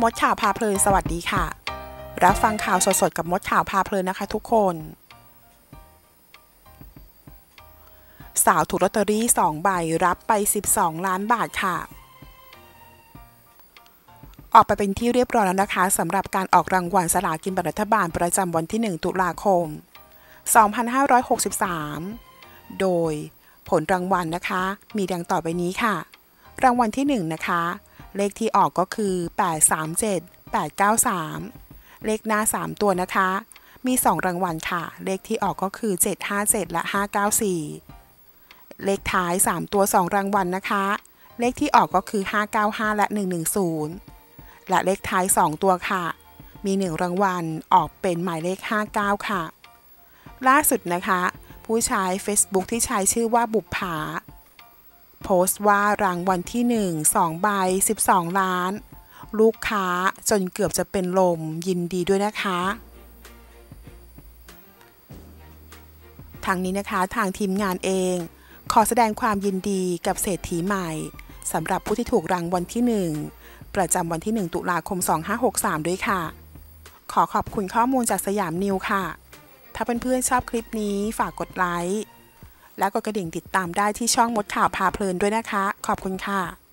ดข่าวพาเพลินสวัสดีค่ะรับฟังข่าวสดๆกับมดข่าวพาเพลินนะคะทุกคนสาวถูกลอตเตอรี่2ใบรับไป12ล้านบาทค่ะออกไปเป็นที่เรียบร้อยแล้วนะคะสำหรับการออกรางวัลสลากกินแบ่งรัฐบาลประจำวันที่1ตุลาคม2563โดยผลรางวัลนะคะมีดังต่อไปนี้ค่ะรางวัลที่1นะคะเลขที่ออกก็คือ837 893เลขหน้า3ตัวนะคะมี2รางวัลค่ะเลขที่ออกก็คือ757และ594เลขท้าย3ตัว2รางวัลนะคะเลขที่ออกก็คือ595และ110และเลขท้าย2ตัวค่ะมี1รางวัลออกเป็นหมายเลข59ค่ะล่าสุดนะคะผู้ใช้ Facebook ที่ใช้ชื่อว่าบุปผาโพสต์ว่ารางวัลที่1 2ใบ12ล้านลูกค้าจนเกือบจะเป็นลมยินดีด้วยนะคะทางนี้นะคะทางทีมงานเองขอแสดงความยินดีกับเศรษฐีใหม่สำหรับผู้ที่ถูกรางวัลที่1ประจำวันที่1ตุลาคม2563ด้วยค่ะขอขอบคุณข้อมูลจากสยามนิวค่ะถ้าเพื่อนๆชอบคลิปนี้ฝากกดไลค์และกดกระดิ่งติดตามได้ที่ช่องมดข่าวพาเพลินด้วยนะคะขอบคุณค่ะ